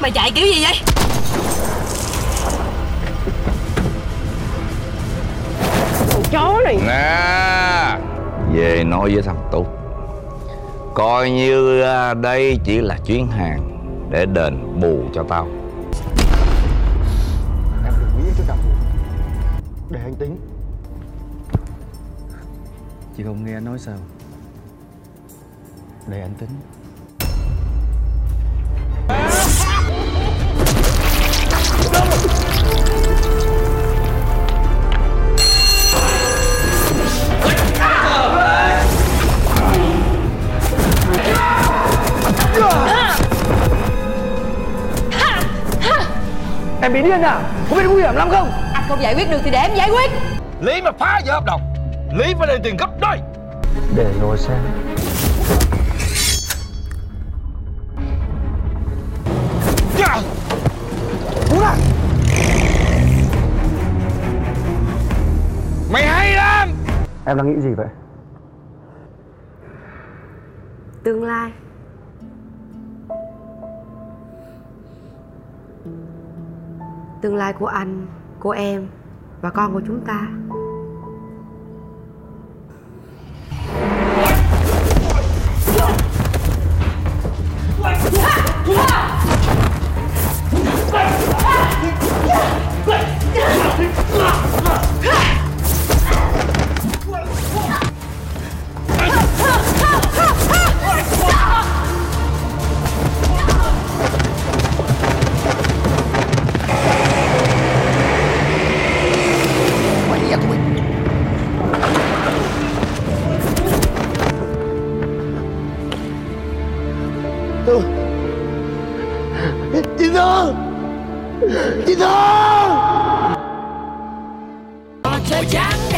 Mày chạy kiểu gì vậy? Con chó này nè, về nói với thằng Túc, coi như đây chỉ là chuyến hàng để đền bù cho tao. Em đừng nghĩ cho cả buồn, để anh tính. Chị không nghe anh nói sao? Để anh tính. Em bị điên à? Không biết nguy hiểm lắm không? Anh không giải quyết được thì để em giải quyết. Lý mà phá vỡ hợp đồng, Lý phải đền tiền gấp đôi. Để rồi xem. Cú lại. Mày hay lắm. Em đang nghĩ gì vậy? Tương lai. Tương lai của anh, của em và con của chúng ta. Chị Thương! Chị Thương! Chơi chán